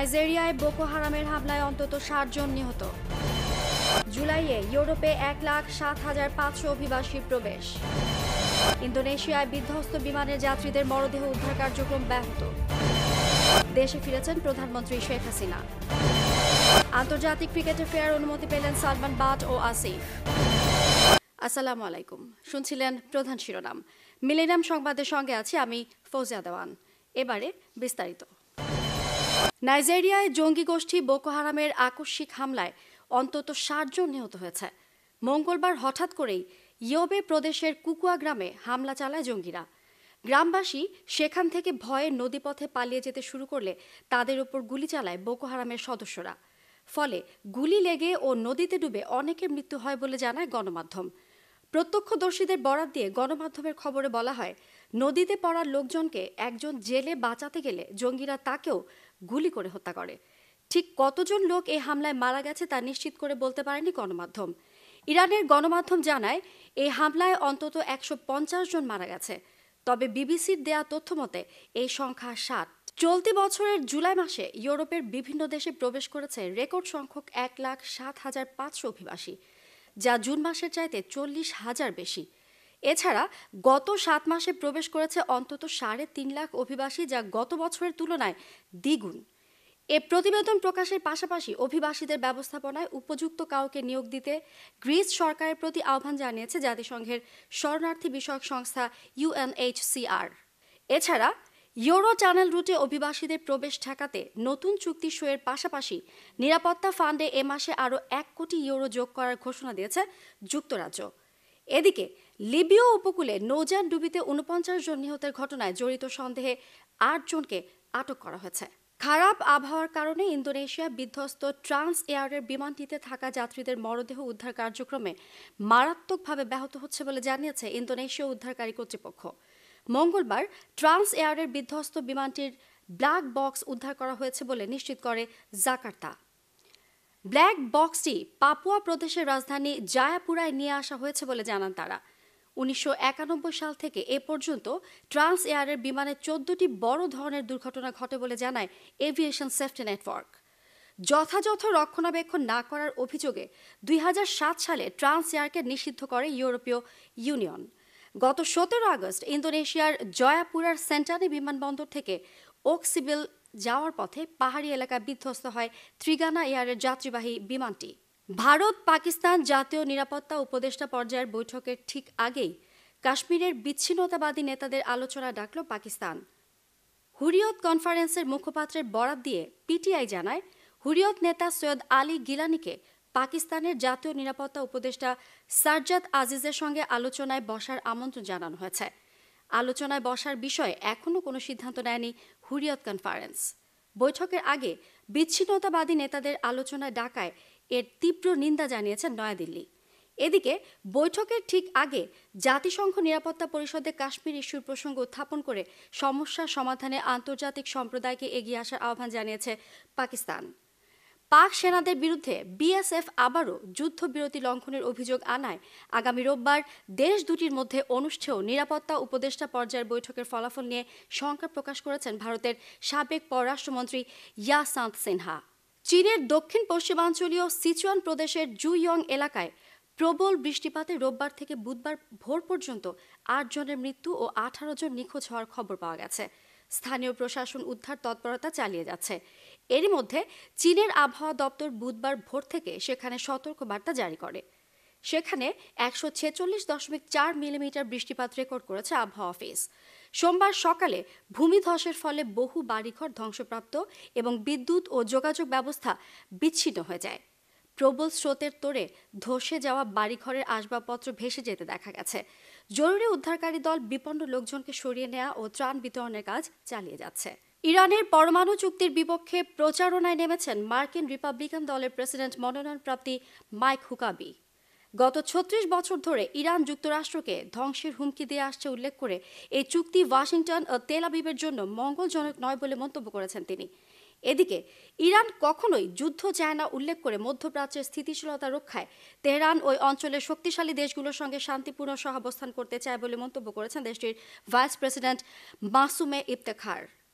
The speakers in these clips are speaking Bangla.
নাইজেরিয়ায় বোকো হারামের হামলায় অন্তত ৬০ জন নিহত। জুলাইয়ে ইউরোপে ১,৭,৫০০ অভিবাসীর প্রবেশ। ইন্দোনেশিয়ায় বিধ্বস্ত বিমানের যাত্রীদের মরদেহ উদ্ধার কার্যক্রম ব্যাহত। দেশে ফিরেছেন প্রধানমন্ত্রী শেখ হাসিনা। আন্তর্জাতিক ক্রিকেটে ফেরার অনুমতি পেলেন সালমান বাট ও আসিফ। আসসালামু আলাইকুম। শুনছিলেন প্রধান শিরোনাম। মিলেনিয়াম সংবাদের সঙ্গে আছি আমি ফৌজিয়া দেওয়ান। এবারে বিস্তারিত। নাইজেরিয়ায় জঙ্গি গোষ্ঠী বোকো হারামের আকস্মিক হামলায় অন্তত ৬০ জন নিহত হয়েছে। মঙ্গলবার হঠাৎ করেই ইয়োবে প্রদেশের কুকুয়া গ্রামে হামলা চালায় জঙ্গিরা। গ্রামবাসী সেখান থেকে ভয়ে নদীপথে পালিয়ে যেতে শুরু করলে তাদের উপর গুলি চালায় বোকো হারামের সদস্যরা। ফলে গুলি লেগে ও নদীতে ডুবে অনেকের মৃত্যু হয় বলে জানায় গণমাধ্যম। প্রত্যক্ষদর্শীদের বরাত দিয়ে গণমাধ্যমের খবরে বলা হয়, নদীতে পড়া লোকজনকে একজন জেলে বাঁচাতে গেলে জঙ্গিরা তাকেও গুলি করে হত্যা করে। ঠিক কতজন লোক এই হামলায় মারা গেছে তা নিশ্চিত করে বলতে পারেনি গণমাধ্যম। ইরানের গণমাধ্যম জানায়, এই হামলায় অন্তত ১৫০ জন মারা গেছে। তবে বিবিসির দেয়া তথ্য মতে এই সংখ্যা ৬০। চলতি বছরের জুলাই মাসে ইউরোপের বিভিন্ন দেশে প্রবেশ করেছে রেকর্ড সংখ্যক ১,৭,৫০০ অভিবাসী, যা জুন মাসের চাইতে ৪০,০০০ বেশি। এছাড়া গত ৭ মাসে প্রবেশ করেছে অন্তত ৩.৫ লাখ অভিবাসী, যা গত বছরের তুলনায় দ্বিগুণ। এ প্রতিবেদন প্রকাশের পাশাপাশি অভিবাসীদের ব্যবস্থাপনায় উপযুক্ত কাউকে নিয়োগ দিতে গ্রিস সরকারের প্রতি আহ্বান জানিয়েছে জাতিসংঘের শরণার্থী বিষয়ক সংস্থা UNHCR। এছাড়া ইউরো টানেল রুটে অভিবাসীদের প্রবেশ ঠেকাতে নতুন চুক্তি সইয়ের পাশাপাশি নিরাপত্তা ফান্ডে এ মাসে আরও ১ কোটি ইউরো যোগ করার ঘোষণা দিয়েছে যুক্তরাজ্য। এদিকে লিবীয় উপকূলে নৌযান ডুবিতে ৪৯ জন নিহতের ঘটনায় জড়িত সন্দেহে ৮ জনকে আটক করা হয়েছে। খারাপ আবহাওয়ার কারণে ইন্দোনেশিয়া বিধ্বস্ত ট্রান্স এয়ারের বিমানটিতে থাকা যাত্রীদের মরদেহ উদ্ধার কার্যক্রমে মারাত্মকভাবে ব্যাহত হচ্ছে বলে জানিয়েছে ইন্দোনেশীয় উদ্ধারকারী কর্তৃপক্ষ। মঙ্গলবার ট্রান্স এয়ারের বিধ্বস্ত বিমানটির ব্ল্যাক বক্স উদ্ধার করা হয়েছে বলে নিশ্চিত করে জাকার্তা। ব্ল্যাক বক্সটি পাপুয়া প্রদেশের রাজধানী জায়াপুরায় নিয়ে আসা হয়েছে বলে জানান তারা। ১৯৯১ সাল থেকে এ পর্যন্ত ট্রান্স এয়ারের বিমানে ১৪টি বড় ধরনের দুর্ঘটনা ঘটে বলে জানায় এভিয়েশন সেফটি নেটওয়ার্ক। যথাযথ রক্ষণাবেক্ষণ না করার অভিযোগে ২০০৭ সালে ট্রান্স এয়ারকে নিষিদ্ধ করে ইউরোপীয় ইউনিয়ন। গত ১৭ আগস্ট ইন্দোনেশিয়ার জয়াপুরার সেন্টানি বিমানবন্দর থেকে ওকসিবিল যাওয়ার পথে পাহাড়ি এলাকায় বিধ্বস্ত হয় ত্রিগানা এয়ারের যাত্রীবাহী বিমানটি। ভারত পাকিস্তান জাতীয় নিরাপত্তা উপদেষ্টা পর্যায়ের বৈঠকের ঠিক আগেই কাশ্মীরের বিচ্ছিন্নতাবাদী নেতাদের আলোচনা ডাকল পাকিস্তান। হুরিয়ত কনফারেন্সের মুখপাত্রের বরাত দিয়ে পিটিআই জানায়, হুরিয়ত নেতা সৈয়দ আলী গিলানিকে পাকিস্তানের জাতীয় নিরাপত্তা উপদেষ্টা সারজাদ আজিজের সঙ্গে আলোচনায় বসার আমন্ত্রণ জানানো হয়েছে। আলোচনায় বসার বিষয়ে এখনও কোনো সিদ্ধান্ত নেয়নি হুরিয়ত কনফারেন্স। বৈঠকের আগে বিচ্ছিন্নতাবাদী নেতাদের আলোচনায় ডাকায় এর তীব্র নিন্দা জানিয়েছে নয়াদিল্লি। এদিকে বৈঠকের ঠিক আগে জাতিসংঘ নিরাপত্তা পরিষদে কাশ্মীর ইস্যুর প্রসঙ্গ উত্থাপন করে সমস্যা সমাধানে আন্তর্জাতিক সম্প্রদায়কে এগিয়ে আসার আহ্বান জানিয়েছে পাকিস্তান। পাক সেনাদের বিরুদ্ধে বিএসএফ আবারও যুদ্ধবিরতি লঙ্ঘনের অভিযোগ আনায় আগামী রোববার দেশ দুটির মধ্যে অনুষ্ঠেয় নিরাপত্তা উপদেষ্টা পর্যায়ের বৈঠকের ফলাফল নিয়ে শঙ্কা প্রকাশ করেছেন ভারতের সাবেক পররাষ্ট্রমন্ত্রী ইয়াসান্ত সিনহা। চীনের দক্ষিণ পশ্চিমাঞ্চলীয় সিচুয়ান প্রদেশের জুইয়ং এলাকায় প্রবল বৃষ্টিপাতে রোববার থেকে বুধবার ভোর পর্যন্ত ৮ জনের মৃত্যু ও ১৮ জন নিখোঁজ হওয়ার খবর পাওয়া গেছে। স্থানীয় প্রশাসন উদ্ধার তৎপরতা চালিয়ে যাচ্ছে। এরই মধ্যে চীনের আবহাওয়া দপ্তর বুধবার ভোর থেকে সেখানে সতর্কবার্তা জারি করে। সেখানে ১৪৬.৪ মিলিমিটার বৃষ্টিপাত রেকর্ড করেছে আবহাওয়া অফিস। সোমবার সকালে ভূমিধসের ফলে বহু বাড়িঘর ধ্বংসপ্রাপ্ত এবং বিদ্যুৎ ও যোগাযোগ ব্যবস্থা বিচ্ছিন্ন হয়ে যায়। প্রবল স্রোতের তোড়ে ধসে যাওয়া বাড়িঘরের আসবাবপত্র ভেসে যেতে দেখা গেছে। জরুরি উদ্ধারকারী দল বিপন্ন লোকজনকে সরিয়ে নেওয়া ও ত্রাণ বিতরণের কাজ চালিয়ে যাচ্ছে। ইরানের পরমাণু চুক্তির বিপক্ষে প্রচারণায় নেমেছেন মার্কিন রিপাবলিকান দলের প্রেসিডেন্ট মনোনয়নপ্রাপ্তি মাইক হুকাবি। গত ৩৬ বছর ধরে ইরান যুক্তরাষ্ট্রকে ধ্বংসের হুমকি দিয়ে আসছে উল্লেখ করে এই চুক্তি ওয়াশিংটন ও তেল আবিবের জন্য মঙ্গলজনক নয় বলে মন্তব্য করেছেন তিনি। এদিকে ইরান কখনোই যুদ্ধ চায় না উল্লেখ করে মধ্যপ্রাচ্যের স্থিতিশীলতা রক্ষায় তেহরান ওই অঞ্চলের শক্তিশালী দেশগুলোর সঙ্গে শান্তিপূর্ণ সহাবস্থান করতে চায় বলে মন্তব্য করেছেন দেশটির ভাইস প্রেসিডেন্ট মাসুমে ইফতেখার।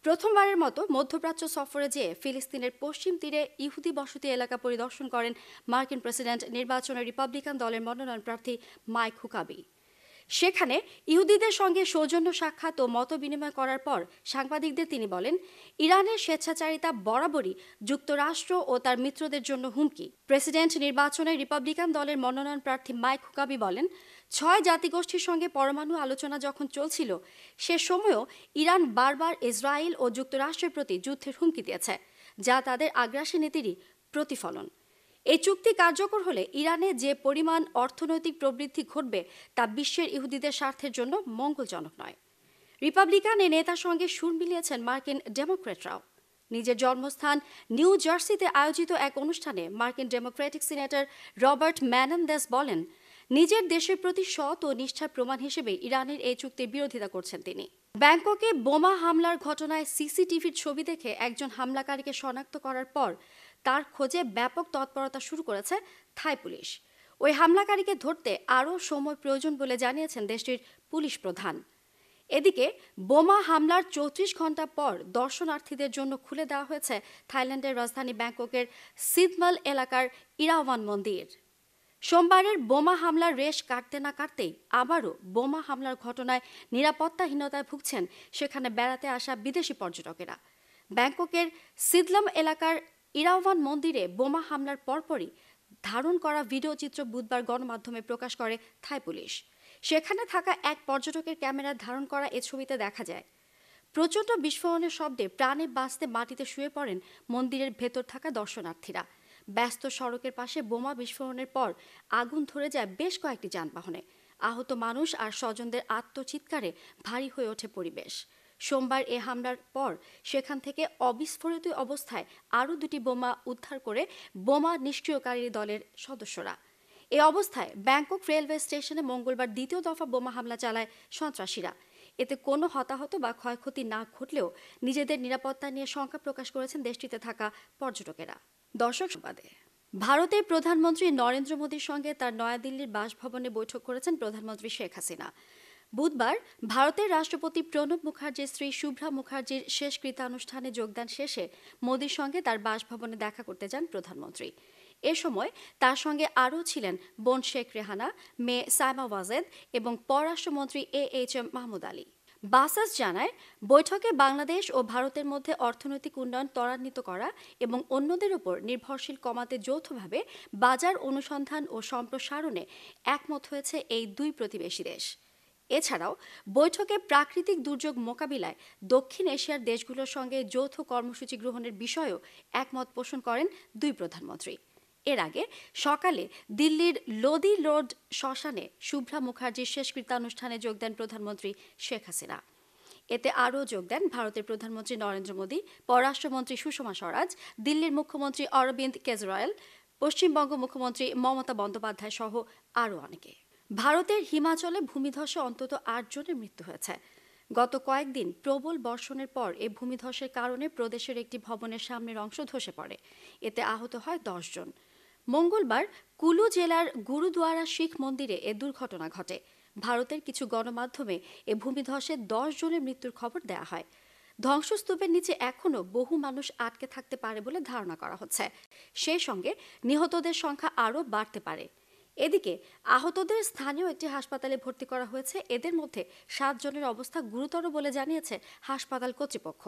প্রথমবারের মতো মধ্যপ্রাচ্য সফরে যেয়ে ফিলিস্তিনের পশ্চিম তীরে ইহুদি বসতি এলাকা পরিদর্শন করেন মার্কিন প্রেসিডেন্ট নির্বাচনে রিপাবলিকান দলের মনোনয়ন প্রার্থী মাইক হুকাবি। সেখানে ইহুদিদের সঙ্গে সৌজন্য সাক্ষাৎ ও মত বিনিময় করার পর সাংবাদিকদের তিনি বলেন, ইরানের স্বেচ্ছাচারিতা বরাবরই যুক্তরাষ্ট্র ও তার মিত্রদের জন্য হুমকি। প্রেসিডেন্ট নির্বাচনে রিপাবলিকান দলের মনোনয়ন প্রার্থী মাইক হুকাবি বলেন, 6 জাতিগোষ্ঠীর সঙ্গে পরমাণু আলোচনা যখন চলছিল সে সময়ও ইরান বারবার ইসরায়েল ও যুক্তরাষ্ট্রের প্রতি যুদ্ধের হুমকি দিয়েছে, যা তাদের আগ্রাসী নীতিরই প্রতিফলন। এই চুক্তি কার্যকর হলে ইরানে যে পরিমাণ অর্থনৈতিক প্রবৃদ্ধি ঘটবে তা বিশ্বের ইহুদিদের স্বার্থের জন্য মঙ্গলজনক নয়। রিপাবলিকান এই নেতার সঙ্গে সুর মিলিয়েছেন মার্কিন ডেমোক্র্যাটরাও। নিজের জন্মস্থান নিউ জার্সিতে আয়োজিত এক অনুষ্ঠানে মার্কিন ডেমোক্রেটিক সিনেটর রবার্ট মেনেন্দেজ বলেন, নিজের দেশের প্রতি সৎ ও নিষ্ঠার প্রমাণ হিসেবে ইরানের এই চুক্তির বিরোধিতা করছেন তিনি। ব্যাংককে বোমা হামলার ঘটনায় সিসিটিভির ছবি দেখে একজন হামলাকারীকে শনাক্ত করার পর তার খোঁজে ব্যাপক তৎপরতা শুরু করেছে থাই পুলিশ। ওই হামলাকারীকে ধরতে আরও সময় প্রয়োজন বলে জানিয়েছেন দেশটির পুলিশ প্রধান। এদিকে বোমা হামলার 34 ঘন্টা পর দর্শনার্থীদের জন্য খুলে দেওয়া হয়েছে থাইল্যান্ডের রাজধানী ব্যাংককের সিদমাল এলাকার ইরাওয়ান মন্দির। সোমবারের বোমা হামলার রেশ কাটতে না কাটতেই আবারও বোমা হামলার ঘটনায় নিরাপত্তাহীনতায় ভুগছেন সেখানে বেড়াতে আসা বিদেশি পর্যটকেরা। ব্যাংককের সিদলাম এলাকার ইরাওয়ান মন্দিরে বোমা হামলার পরপরই ধারণ করা ভিডিও চিত্র বুধবার গণমাধ্যমে প্রকাশ করে থাই পুলিশ। সেখানে থাকা এক পর্যটকের ক্যামেরায় ধারণ করা এ ছবিতে দেখা যায় প্রচণ্ড বিস্ফোরণের শব্দে প্রাণে বাঁচতে মাটিতে শুয়ে পড়েন মন্দিরের ভেতর থাকা দর্শনার্থীরা। ব্যস্ত সড়কের পাশে বোমা বিস্ফোরণের পর আগুন ধরে যায় বেশ কয়েকটি যানবাহনে। আহত মানুষ আর স্বজনদের আত্মচিৎকারে ভারী হয়ে ওঠে পরিবেশ। সোমবার এ হামলার পর সেখান থেকে অবিস্ফোরিত অবস্থায় আরও 2টি বোমা উদ্ধার করে বোমা নিষ্ক্রিয়কারী দলের সদস্যরা। এ অবস্থায় ব্যাংকক রেলওয়ে স্টেশনে মঙ্গলবার দ্বিতীয় দফা বোমা হামলা চালায় সন্ত্রাসীরা। এতে কোনো হতাহত বা ক্ষয়ক্ষতি না ঘটলেও নিজেদের নিরাপত্তা নিয়ে শঙ্কা প্রকাশ করেছেন দেশটিতে থাকা পর্যটকেরা। দর্শক সংবাদে, ভারতের প্রধানমন্ত্রী নরেন্দ্র মোদীর সঙ্গে তার নয়াদিল্লির বাসভবনে বৈঠক করেছেন প্রধানমন্ত্রী শেখ হাসিনা। বুধবার ভারতের রাষ্ট্রপতি প্রণব মুখার্জির স্ত্রী শুভ্রা মুখার্জির শেষকৃত্যানুষ্ঠানে যোগদান শেষে মোদীর সঙ্গে তার বাসভবনে দেখা করতে যান প্রধানমন্ত্রী। এ সময় তার সঙ্গে আরও ছিলেন বোন শেখ রেহানা, মেয়ে সাইমা ওয়াজেদ এবং পররাষ্ট্রমন্ত্রী AHM মাহমুদ আলী। বাসাস জানায়, বৈঠকে বাংলাদেশ ও ভারতের মধ্যে অর্থনৈতিক উন্নয়ন ত্বরান্বিত করা এবং অন্যদের উপর নির্ভরশীল কমাতে যৌথভাবে বাজার অনুসন্ধান ও সম্প্রসারণে একমত হয়েছে এই দুই প্রতিবেশী দেশ। এছাড়াও বৈঠকে প্রাকৃতিক দুর্যোগ মোকাবিলায় দক্ষিণ এশিয়ার দেশগুলোর সঙ্গে যৌথ কর্মসূচি গ্রহণের বিষয়েও একমত পোষণ করেন দুই প্রধানমন্ত্রী। এর আগে সকালে দিল্লির লোদি রোড শ্মশানে শুভ্রা মুখার্জির শেষকৃত্যানুষ্ঠানে যোগ দেন প্রধানমন্ত্রী শেখ হাসিনা। এতে আরও যোগ দেন ভারতের প্রধানমন্ত্রী নরেন্দ্র মোদী, পররাষ্ট্রমন্ত্রী সুষমা স্বরাজ, দিল্লির মুখ্যমন্ত্রী অরবিন্দ কেজরিওয়াল, পশ্চিমবঙ্গ মুখ্যমন্ত্রী মমতা বন্দ্যোপাধ্যায় সহ আরও অনেকে। ভারতের হিমাচলে ভূমিধসে অন্তত 8 জনের মৃত্যু হয়েছে। গত কয়েকদিন প্রবল বর্ষণের পর এ ভূমিধসের কারণে প্রদেশের একটি ভবনের সামনের অংশ ধসে পড়ে। এতে আহত হয় 10 জন। মঙ্গলবার কুলু জেলার গুরুদুয়ারা শিখ মন্দিরে এ দুর্ঘটনা ঘটে। ভারতের কিছু গণমাধ্যমে এ ভূমিধসে 10 জনের মৃত্যুর খবর দেয়া হয়। ধ্বংসস্তূপের নিচে এখনও বহু মানুষ আটকে থাকতে পারে বলে ধারণা করা হচ্ছে। সেই সঙ্গে নিহতদের সংখ্যা আরও বাড়তে পারে। এদিকে আহতদের স্থানীয় একটি হাসপাতালে ভর্তি করা হয়েছে। এদের মধ্যে 7 জনের অবস্থা গুরুতর বলে জানিয়েছে হাসপাতাল কর্তৃপক্ষ।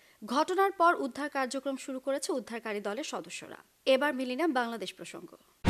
ঘটনার পর উদ্ধার কার্যক্রম শুরু করেছে উদ্ধারকারী দলের সদস্যরা। এবার মিলিনাম বাংলাদেশ প্রসঙ্গ।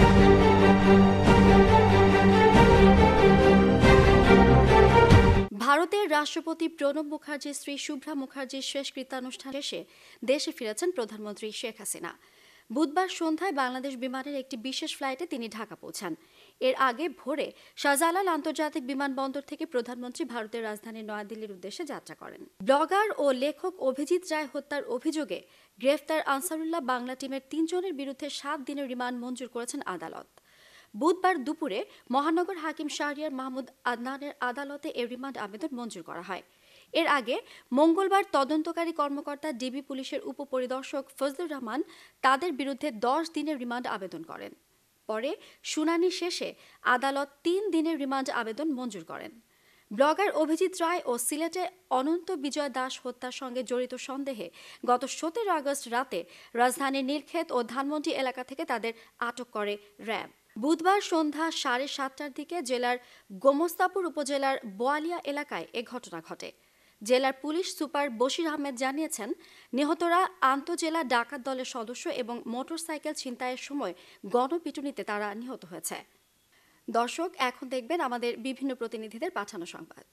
ভারতের রাষ্ট্রপতি প্রণব মুখার্জির স্ত্রী শুভ্রা মুখার্জির শেষকৃত্যানুষ্ঠান শেষে দেশে ফিরেছেন প্রধানমন্ত্রী শেখ হাসিনা। বুধবার সন্ধ্যায় বাংলাদেশ বিমানের একটি বিশেষ ফ্লাইটে তিনি ঢাকা পৌঁছান। এর আগে ভোরে শাহজালাল আন্তর্জাতিক বিমানবন্দর থেকে প্রধানমন্ত্রী ভারতের রাজধানী নয়াদিল্লির উদ্দেশ্যে যাত্রা করেন। ব্লগার ও লেখক অভিজিৎ রায় হত্যার অভিযোগে গ্রেফতার আনসারুল্লাহ বাংলা টিমের 3 জনের বিরুদ্ধে 7 দিনের রিমান্ড মঞ্জুর করেছেন আদালত। বুধবার দুপুরে মহানগর হাকিম শাহরিয়ার মাহমুদ আদনানের আদালতে এ রিমান্ড আবেদন মঞ্জুর করা হয়। এর আগে মঙ্গলবার তদন্তকারী কর্মকর্তা ডিবি পুলিশের উপপরিদর্শক ফজলুর রহমান তাদের বিরুদ্ধে 10 দিনের রিমান্ড আবেদন করেন। পরে শুনানি শেষে আদালত 3 দিনের রিমান্ড আবেদন মঞ্জুর করেন। ব্লগার অভিজিৎ রায় ও সিলেটে অনন্ত বিজয় দাস হত্যার সঙ্গে জড়িত সন্দেহে গত 17 আগস্ট রাতে রাজধানীর নীলক্ষেত ও ধানমন্ডি এলাকা থেকে তাদের আটক করে র্যাব। বুধবার সন্ধ্যা 7:30টার দিকে জেলার গোমস্তাপুর উপজেলার বোয়ালিয়া এলাকায় এ ঘটনা ঘটে। জেলার পুলিশ সুপার বশির আহমেদ জানিয়েছেন, নিহতরা আন্তজেলা ডাকাত দলের সদস্য এবং মোটরসাইকেল ছিনতাইয়ের সময় গণপিটুনিতে তারা নিহত হয়েছে। দর্শক, এখন দেখবেন আমাদের বিভিন্ন প্রতিনিধিদের পাঠানো সংবাদ।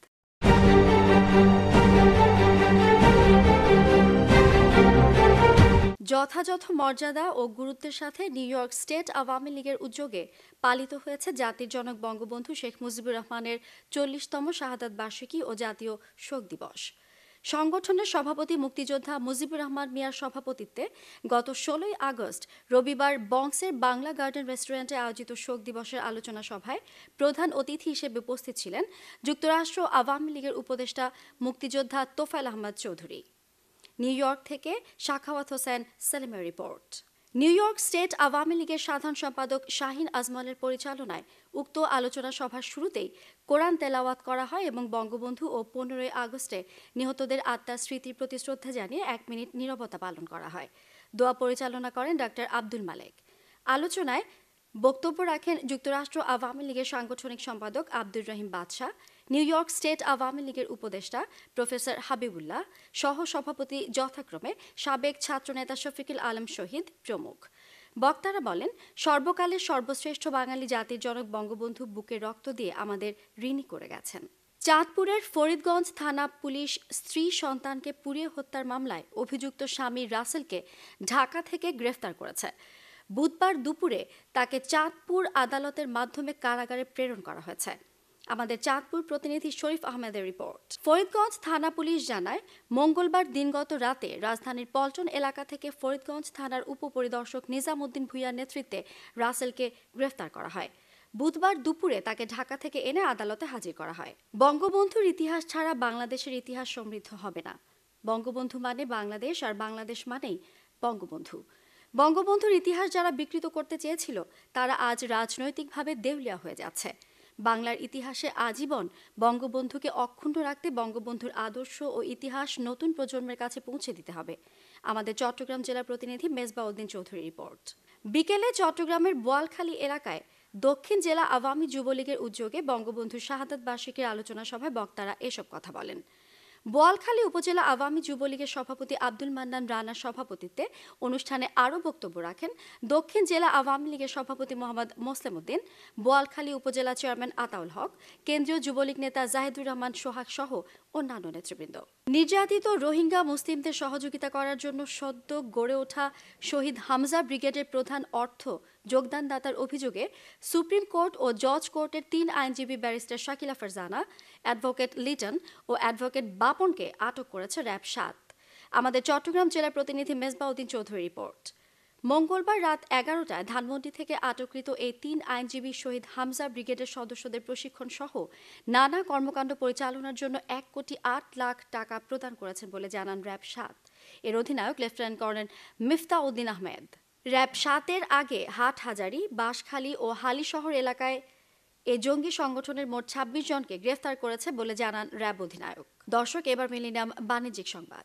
যথাযথ মর্যাদা ও গুরুত্বের সাথে নিউ ইয়র্ক স্টেট আওয়ামী লীগের উদ্যোগে পালিত হয়েছে জাতির জনক বঙ্গবন্ধু শেখ মুজিবুর রহমানের 40তম শাহাদাত বার্ষিকী ও জাতীয় শোক দিবস। সংগঠনের সভাপতি মুক্তিযোদ্ধা মুজিবুর রহমান মিয়ার সভাপতিত্বে গত 16 আগস্ট রবিবার বংশের বাংলা গার্ডেন রেস্টুরেন্টে আয়োজিত শোক দিবসের আলোচনা সভায় প্রধান অতিথি হিসেবে উপস্থিত ছিলেন যুক্তরাষ্ট্র আওয়ামী লীগের উপদেষ্টা মুক্তিযোদ্ধা তোফায়েল আহমদ চৌধুরী। নিউ ইয়র্ক থেকে শাখাওয়াত হোসেন সেলিমের রিপোর্ট। নিউ ইয়র্ক স্টেট আওয়ামী লীগের সাধারণ সম্পাদক শাহিন আজমলের পরিচালনায় উক্ত আলোচনা সভার শুরুতেই কোরআন তেলাওয়াত করা হয় এবং বঙ্গবন্ধু ও 15 আগস্টে নিহতদের আত্মার স্মৃতির প্রতি শ্রদ্ধা জানিয়ে 1 মিনিট নীরবতা পালন করা হয়। দোয়া পরিচালনা করেন ডাক্তার আব্দুল মালেক। আলোচনায় বক্তব্য রাখেন যুক্তরাষ্ট্র আওয়ামী লীগের সাংগঠনিক সম্পাদক আব্দুর রহিম বাদশাহ, নিউ ইয়র্ক স্টেট আওয়ামী লীগের উপদেষ্টা প্রফেসর হাবিবুল্লাহ, সহ সভাপতি যথাক্রমে সাবেক ছাত্রনেতা শফিকুল আলম শহীদ প্রমুখ। বক্তারা বলেন, সর্বকালের সর্বশ্রেষ্ঠ বাঙালি জাতির জনক বঙ্গবন্ধু বুকে রক্ত দিয়ে আমাদের ঋণী করে গেছেন। চাঁদপুরের ফরিদগঞ্জ থানা পুলিশ স্ত্রী সন্তানকে পুড়িয়ে হত্যার মামলায় অভিযুক্ত স্বামী রাসেলকে ঢাকা থেকে গ্রেফতার করেছে। বুধবার দুপুরে তাকে চাঁদপুর আদালতের মাধ্যমে কারাগারে প্রেরণ করা হয়েছে। আমাদের চাঁদপুর প্রতিনিধি শরীফ আহমেদের রিপোর্ট। ফরিদগঞ্জ থানা পুলিশ জানায়, মঙ্গলবার দিনগত রাতে রাজধানীর পল্টন এলাকা থেকে ফরিদগঞ্জ থানার উপপরিদর্শক নিজামউদ্দিন ভূঁইয়ার নেতৃত্বে রাসেলকে গ্রেফতার করা হয়। বুধবার দুপুরে তাকে ঢাকা থেকে এনে আদালতে হাজির করা হয়। বঙ্গবন্ধুর ইতিহাস ছাড়া বাংলাদেশের ইতিহাস সমৃদ্ধ হবে না। বঙ্গবন্ধু মানে বাংলাদেশ, আর বাংলাদেশ মানেই বঙ্গবন্ধু। বঙ্গবন্ধুর ইতিহাস যারা বিকৃত করতে চেয়েছিল তারা আজ রাজনৈতিকভাবে দেউলিয়া হয়ে যাচ্ছে। বাংলার ইতিহাসে আজীবন বঙ্গবন্ধুকে অক্ষুণ্ণ রাখতে বঙ্গবন্ধুর আদর্শ ও ইতিহাস নতুন প্রজন্মের কাছে পৌঁছে দিতে হবে। আমাদের চট্টগ্রাম জেলার প্রতিনিধি মেজবাউদ্দিন চৌধুরীর রিপোর্ট। বিকেলে চট্টগ্রামের বোয়ালখালী এলাকায় দক্ষিণ জেলা আওয়ামী যুবলীগের উদ্যোগে বঙ্গবন্ধুর শাহাদাত বার্ষিকীর আলোচনা সভায় বক্তারা এসব কথা বলেন। বোয়ালখালী উপজেলা আওয়ামী যুবলীগের সভাপতি আব্দুল মান্নান রানার সভাপতিত্বে অনুষ্ঠানে আরও বক্তব্য রাখেন দক্ষিণ জেলা আওয়ামী লীগের সভাপতি মোহাম্মদ মোসলেম উদ্দিন, বোয়ালখালী উপজেলা চেয়ারম্যান আতাউল হক, কেন্দ্রীয় যুবলীগ নেতা জাহিদুর রহমান সোহাগ সহ অন্যান্য নেতৃবৃন্দ। নির্যাতিত রোহিঙ্গা মুসলিমদের সহযোগিতা করার জন্য সদ্য গড়ে ওঠা শহীদ হামজা ব্রিগেডের প্রধান অর্থ যোগদানদাতার অভিযোগে সুপ্রিম কোর্ট ও জজ কোর্টের 3 আইনজীবী ব্যারিস্টার শাকিলা ফারজানা, অ্যাডভোকেট লিটন ও অ্যাডভোকেট বাপনকে আটক করেছে র্যাব 7। আমাদের চট্টগ্রাম জেলার প্রতিনিধি মেজবাউদ্দিন চৌধুরী রিপোর্ট। মঙ্গলবার রাত 11টায় ধানমন্ডি থেকে আটককৃত এই 3 আইনজীবী শহীদ হামজা ব্রিগেডের সদস্যদের প্রশিক্ষণ সহ নানা কর্মকাণ্ড পরিচালনার জন্য 1,08,00,000 টাকা প্রদান করেছেন বলে জানান র্যাব 7। এর অধিনায়ক lieutenant colonel Miftauddin Ahmed. RAB 7-এর আগে হাটহাজারী, বাঁশখালী ও হালিশহর এলাকায় এ জঙ্গি সংগঠনের মোট 26 জনকে গ্রেফতার করেছে বলে জানান র্যাব অধিনায়ক। দর্শক, এবার মিলিনিয়াম বাণিজ্যিক সংবাদ।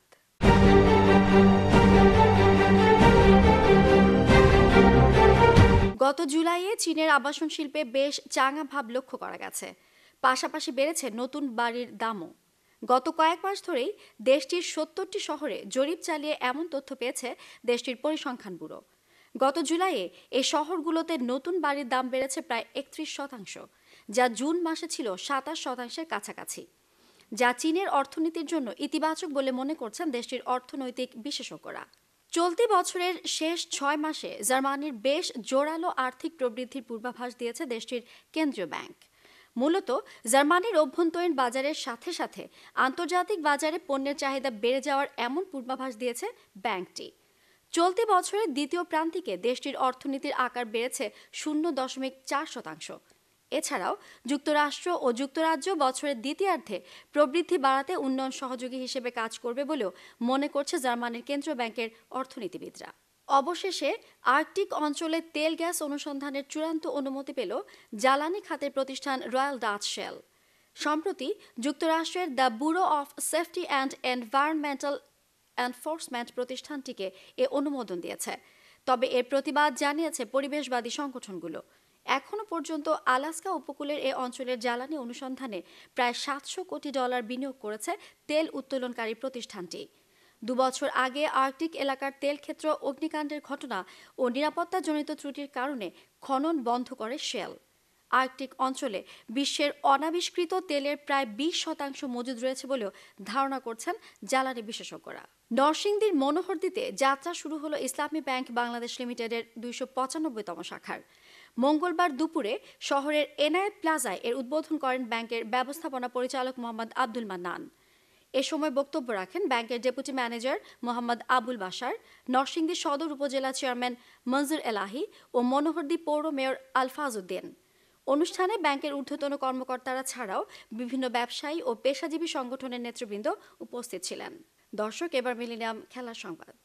গত জুলাইয়ে চীনের আবাসন শিল্পে বেশ চাঙা ভাব লক্ষ্য করা গেছে। পাশাপাশি বেড়েছে নতুন বাড়ির দামও। গত কয়েক মাস ধরেই দেশটির 70টি শহরে জরিপ চালিয়ে এমন তথ্য পেয়েছে দেশটির পরিসংখ্যান ব্যুরো। গত জুলাইয়ে এই শহরগুলোতে নতুন বাড়ির দাম বেড়েছে প্রায় 31%, যা জুন মাসে ছিল 27%-এর কাছাকাছি, যা চীনের অর্থনীতির জন্য ইতিবাচক বলে মনে করছেন দেশটির অর্থনৈতিক বিশেষজ্ঞরা। চলতি বছরের শেষ 6 মাসে জার্মানির বেশ জোরালো আর্থিক প্রবৃদ্ধির পূর্বাভাস দিয়েছে দেশটির কেন্দ্রীয় ব্যাংক। মূলত জার্মানির অভ্যন্তরীণ বাজারের সাথে সাথে আন্তর্জাতিক বাজারে পণ্যের চাহিদা বেড়ে যাওয়ার এমন পূর্বাভাস দিয়েছে ব্যাংকটি। চলতি বছরের দ্বিতীয় প্রান্তিকে দেশটির অর্থনীতির আকার বেড়েছে 0.4%। এছাড়াও যুক্তরাষ্ট্র ও যুক্তরাজ্য বছরের দ্বিতীয়ার্ধে প্রবৃদ্ধি বাড়াতে উন্নয়ন সহযোগী হিসেবে কাজ করবে বলেও মনে করছে জার্মানির কেন্দ্রীয় ব্যাংকের অর্থনীতিবিদরা। অবশেষে আর্কটিক অঞ্চলে তেল গ্যাস অনুসন্ধানের চূড়ান্ত অনুমতি পেল জ্বালানি খাতের প্রতিষ্ঠান রয়্যাল ডাচ শেল। সম্প্রতি যুক্তরাষ্ট্রের the bureau of safety and environmental enforcement প্রতিষ্ঠানটিকে এ অনুমোদন দিয়েছে। তবে এর প্রতিবাদ জানিয়েছে পরিবেশবাদী সংগঠনগুলো। এখনো পর্যন্ত আলাস্কা উপকূলের এ অঞ্চলের জ্বালানি অনুসন্ধানে প্রায় $700 কোটি বিনিয়োগ করেছে তেল উত্তোলনকারী প্রতিষ্ঠানটি। 2 বছর আগে আর্কটিক এলাকার তেল ক্ষেত্র অগ্নিকাণ্ডের ঘটনা ও নিরাপত্তাজনিত ত্রুটির কারণে খনন বন্ধ করে শেল। আর্কটিক অঞ্চলে বিশ্বের অনাবিষ্কৃত তেলের প্রায় 20% মজুদ রয়েছে বলেও ধারণা করছেন জ্বালানি বিশেষজ্ঞরা। নরসিংদীর মনোহরদীতে যাত্রা শুরু হলো ইসলামী ব্যাংক বাংলাদেশ লিমিটেডের 295তম শাখার। মঙ্গলবার দুপুরে শহরের এনায়েত প্লাজায় এর উদ্বোধন করেন ব্যাংকের ব্যবস্থাপনা পরিচালক মোহাম্মদ আব্দুল মান্নান। এ সময় বক্তব্য রাখেন ব্যাংকের ডেপুটি ম্যানেজার মোহাম্মদ আবুল বাশার, নরসিংদী সদর উপজেলা চেয়ারম্যান মনজুর এলাহি ও মনোহরদী পৌর মেয়র আলফাজ উদ্দিন। অনুষ্ঠানে ব্যাংকের ঊর্ধ্বতন কর্মকর্তারা ছাড়াও বিভিন্ন ব্যবসায়ী ও পেশাজীবী সংগঠনের নেতৃবৃন্দ উপস্থিত ছিলেন। দর্শক, এবার মিলেনিয়াম খেলার সংবাদ।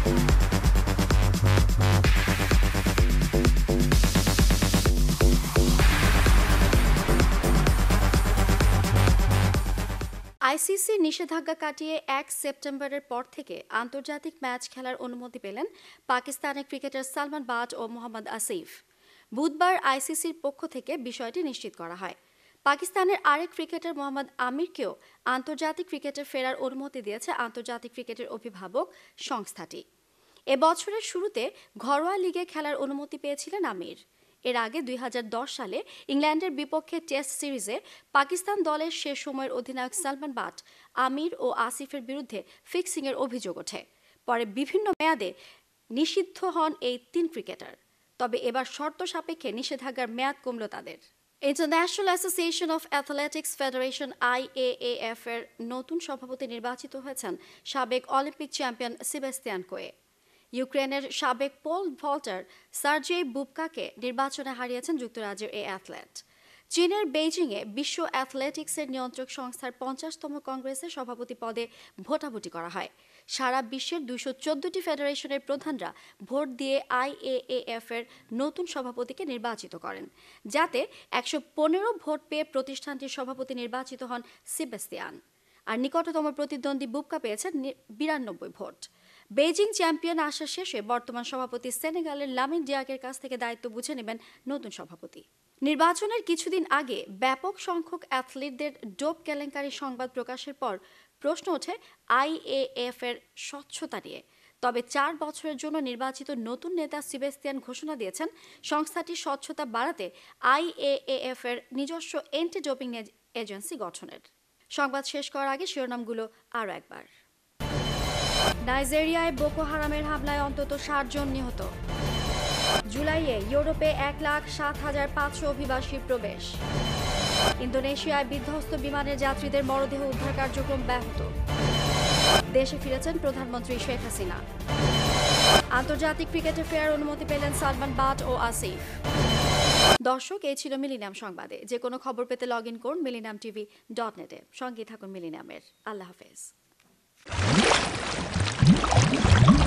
আইসিসি নিষেধাজ্ঞা কাটিয়ে 1 সেপ্টেম্বরের পর থেকে আন্তর্জাতিক ম্যাচ খেলার অনুমতি পেলেন পাকিস্তানের ক্রিকেটার সালমান বাট ও মোহাম্মদ আসিফ। বুধবার আইসিসির পক্ষ থেকে বিষয়টি নিশ্চিত করা হয়। পাকিস্তানের আরেক ক্রিকেটার মোহাম্মদ আমিরকেও আন্তর্জাতিক ক্রিকেটে ফেরার অনুমতি দিয়েছে আন্তর্জাতিক ক্রিকেটের অভিভাবক সংস্থাটি। এ বছরের শুরুতে ঘরোয়া লিগে খেলার অনুমতি পেয়েছিলেন আমির। এর আগে 2010 সালে ইংল্যান্ডের বিপক্ষে টেস্ট সিরিজে পাকিস্তান দলের শেষ সময়ের অধিনায়ক সালমান বাট, আমির ও আসিফের বিরুদ্ধে ফিক্সিংয়ের অভিযোগ ওঠে। পরে বিভিন্ন মেয়াদে নিষিদ্ধ হন এই 3 ক্রিকেটার। তবে এবার শর্ত সাপেক্ষে নিষেধাজ্ঞার মেয়াদ কমল তাদের। International Association of Athletics Federation IAAF এর নতুন সভাপতি নির্বাচিত হয়েছেন সাবেক অলিম্পিক চ্যাম্পিয়ন সেবাস্তিয়ান কোয়ে। ইউক্রেনের সাবেক পোল ভল্টার সার্জেই বুবকাকে নির্বাচনে হারিয়েছেন যুক্তরাজ্যের এই অ্যাথলেট। চীনের বেইজিংয়ে বিশ্ব অ্যাথলেটিক্সের নিয়ন্ত্রক সংস্থার 50তম কংগ্রেসে সভাপতি পদে ভোটাভুটি করা হয়। সারা বিশ্বের 214টি ফেডারেশনের প্রধানরা ভোট দিয়ে IAAF এর নতুন সভাপতিকে নির্বাচিত করেন, যাতে 115 ভোট পেয়ে প্রতিষ্ঠানটির সভাপতি নির্বাচিত হন সেবাস্তিয়ান। আর নিকটতম প্রতিদ্বন্দ্বী বুবকা পেয়েছেন 92 ভোট। বেইজিং চ্যাম্পিয়ন আসা শেষে বর্তমান সভাপতি সেনেগালের লামিন ডিয়াকের কাছ থেকে দায়িত্ব বুঝে নেবেন নতুন সভাপতি। নির্বাচনের কিছুদিন আগে ব্যাপক সংখ্যক অ্যাথলিটদের ডোপ কেলেঙ্কারি সংবাদ প্রকাশের পর প্রশ্ন ওঠে IAAF এর স্বচ্ছতা নিয়ে। তবে 4 বছরের জন্য নির্বাচিত নতুন নেতা সেবাস্তিয়ান ঘোষণা দিয়েছেন সংস্থাটির স্বচ্ছতা বাড়াতে IAAF এর নিজস্ব অ্যান্টি ডোপিং এজেন্সি গঠনের। সংবাদ শেষ করার আগে শিরোনামগুলো আরও একবার। নাইজেরিয়ায় বোকো হারামের হামলায় অন্তত 60 জন নিহত। জুলাইয়ে ইউরোপে 1,07,500 অভিবাসীর প্রবেশ। ইন্দোনেশিয়ায় বিধ্বস্ত বিমানের যাত্রীদের মরদেহ উদ্ধার কার্যক্রম ব্যাহত। দেশে ফিরেছেন প্রধানমন্ত্রী শেখ হাসিনা। আন্তর্জাতিক ক্রিকেটে ফেরার অনুমতি পেলেন সালমান বাট ও আসিফ। দর্শক, এই ছিল মিলেনিয়াম সংবাদে। যে কোনো খবর পেতে লগ ইন করুন millenniumtv.net এ। সঙ্গে থাকুন মিলেনিয়ামের। আল্লাহ হাফেজ।